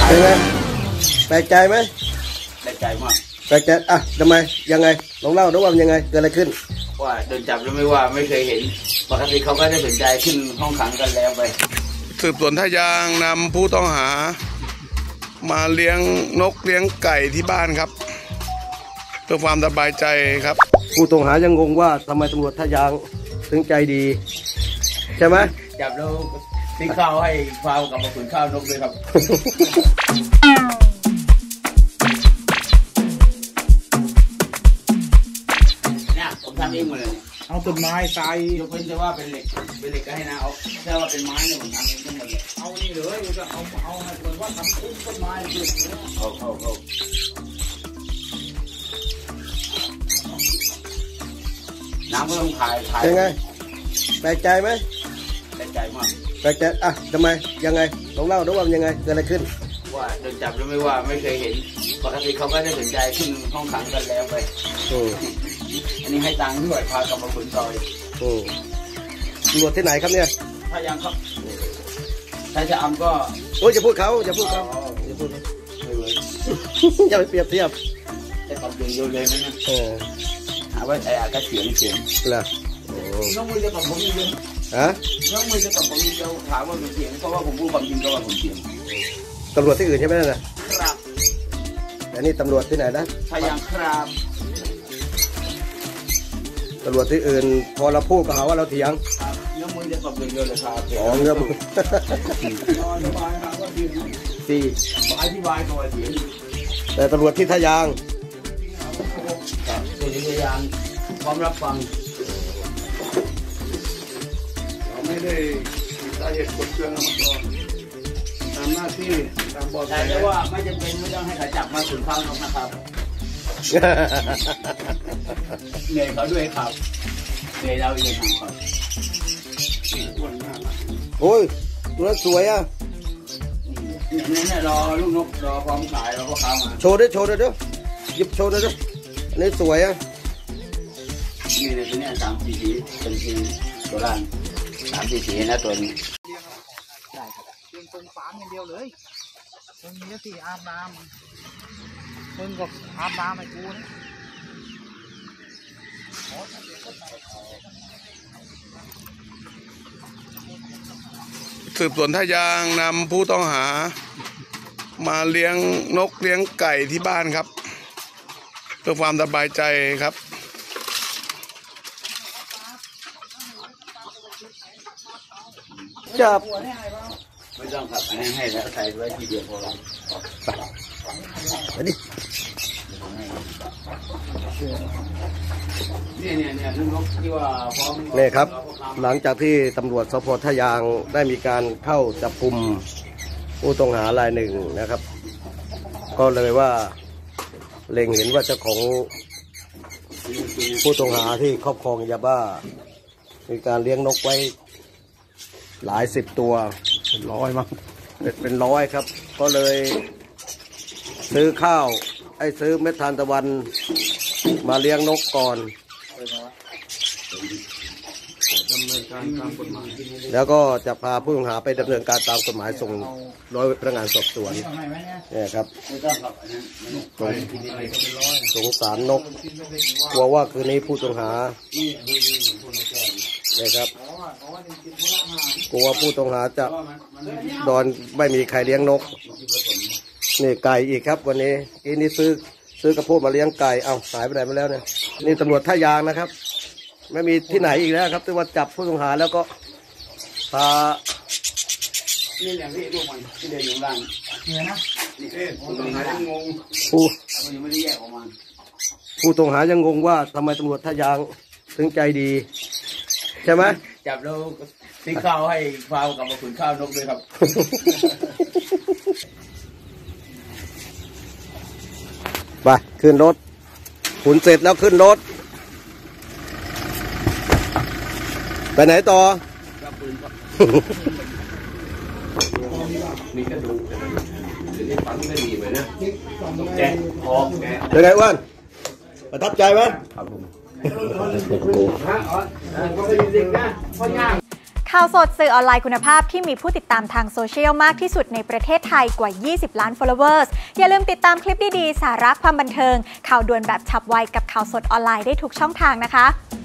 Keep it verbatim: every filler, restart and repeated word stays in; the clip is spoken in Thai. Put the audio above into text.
เป็นไงแปลกใจไหมแปลกใจมากแปลกใจอ่ะทำไมยังไงลองเล่าดูว่ามันยังไงเกิดอะไรขึ้นว่าโดนจับแล้วไม่ว่าไม่เคยเห็นปกติเขาก็ได้สนใจขึ้นห้องขังกันแล้วไปสืบสวนท่ายางนำผู้ต้องหามาเลี้ยงนกเลี้ยงไก่ที่บ้านครับเพื่อความสบายใจครับผู้ต้องหายังงงว่าทำไมตำรวจท่ายางถึงใจดีใช่ไหมจับแล้วซื้อข้าวให้ฟาวกับมาขุนข้าวนกด้วยครับเนี่ยผมทำเองหมดเลยเอาต้นไม้ใส่ยกเว้นแต่ว่าเป็นเหล็กเป็นเหล็กก็ให้นะเอาถ้าว่าเป็นไม้เนี่ยผมทำเองทั้งหมดเลยเอานี่เลยจะเอาเอาเหมือนว่าทำต้นต้นไม้คือเอาเอาเอาน้ำก็ต้องถ่ายถ่ายเป็นไงแปลกใจไหมแปลกใจมากแปลกใจอ่ะทำไมยังไงลองเล่าดูว่ามันยังไงเกิดอะไรขึ้นว่าโดนจับแล้วไม่ว่าไม่เคยเห็นปกติเขาก็ได้สนใจขึ้นห้องขังกันแล้วไปอันนี้ให้ตังค์ด้วยพากลับมาขุนซอยตำรวจที่ไหนครับเนี่ยถ้ายังครับถ้าจะอำก็โอ้ยอย่าพูดเขาอย่าพูดเขาอย่าพูดอย่าไปเปรียบเทียบจะตอบเดียวเลยนะเออหาว่าไอ้อาก็เสียงเสียงล่ะน้องมือจะตอบผมเดียวฮะน้องมือจะตอบผมเดียวถามว่าเป็นเสียงเพราะว่าผมพูดความจริงก็ว่าผมเสียงตำรวจที่อื่นใช่ไหมล่ะครับแต่นี่ตำรวจที่ไหนนะพยังครับตำรวจที่อื่นพอเราพูดก็หาว่าเราเถียงเนื้อมือจะตบเดียวเลยครับอ๋อเนื้อมือสี่บายที่บายตัวเสียงแต่ตำรวจที่ทยางตัวที่ทยางพร้อมรับฟังเราไม่ได้สาเหตุกดเครื่องมาก่อนตามหน้าที่ตามบอสแต่ว่าไม่จำเป็นไม่ต้องให้เขาจับมาขุนข้าวนกนะครับเหนื่อยเขาด้วยครับเหนื่อยเราเองครับโอ้ยตัวสวยอ่ะนี่เนี่ยรอลูกนกรอพร้อมขายแล้วก็ข้าวมาโชว์ด้วยโชว์ด้วยเด้อหยิบโชว์ด้วยเด้ออันนี้สวยอ่ะนี่เลยตัวนี้สามสี่สีเป็นสีโบราณสามสี่สีนะตัวนี้ได้ครับเป็นตรงฝาอย่างเดียวเลยตรงนี้สิอาบน้ำมึงก็อาบน้ำให้กูนะสืบสวนท่ายางนำผู้ต้องหามาเลี้ยงนกเลี้ยงไก่ที่บ้านครับเพื่อความสบายใจครับจับไม่ต้องขับให้ให้แล้วใส่ไว้ทีเดียวพอแล้วไปดิเนี่ยเนี่ยเนี่ยนกที่ว่าพร้อมเนี่ยครับหลังจากที่ตำรวจสพท่ายางได้มีการเข้าจับกุมผู้ต้องหารายหนึ่งนะครับก็เลยว่าเล็งเห็นว่าเจ้าของผู้ต้องหาที่ครอบครองยาบ้ามีการเลี้ยงนกไว้หลายสิบตัวเป็นร้อยมั้งเป็นร้อยครับก็เลยซื้อข้าวไอ้ซื้อเม็ดทานตะวันมาเลี้ยงนกก่อนดำเนินการตามกฎหมายแล้วก็จะพาผู้ต้องหาไปดำเนินการตามกฎหมายส่งร้อยพนักงานสอบสวนเนี่ยครับสงสารนกกลัวว่าคืนนี้ผู้ต้องหาเนี่ยครับกลัวผู้ต้องหาจะโดนไม่มีใครเลี้ยงนกนี่ไก่อีกครับวันนี้อีนี่ซื้อซื้อกระโพดมาเลี้ยงไก่เอาหายไปไหนมาแล้วเนี่ยนี่ตำรวจท่ายางนะครับไม่มีที่ไหนอีกแล้วครับที่ว่าจับผู้ต้องหาแล้วก็พานี่อย่างที่ลูกมันที่เดินอยู่ล่างเนี่ยนะนี่เอ๊ะผู้ต้องหายังงงผู้ยังไม่ได้แยกออกมาผู้ต้องหายังงงว่าทำไมตำรวจท่ายางถึงใจดีใช่ไหมจับแล้วซื้อข้าวให้ฟาวกับมาขุนข้าวนกด้วยครับไปขึ้นรถขุนเสร็จแล้วขึ้นรถไปไหนต่อมีกระดูกเดี๋ยวนี้ฟันไม่ดีเลยนะแกะออกแกะเป็นไงอ้วนประทับใจไหมครับผมข่าวสดสื่อออนไลน์คุณภาพที่มีผู้ติดตามทางโซเชียลมากที่สุดในประเทศไทยกว่า ยี่สิบ ล้าน followers อย่าลืมติดตามคลิปดีๆ สาระความบันเทิงข่าวด่วนแบบฉับไวกับข่าวสดออนไลน์ได้ทุกช่องทางนะคะ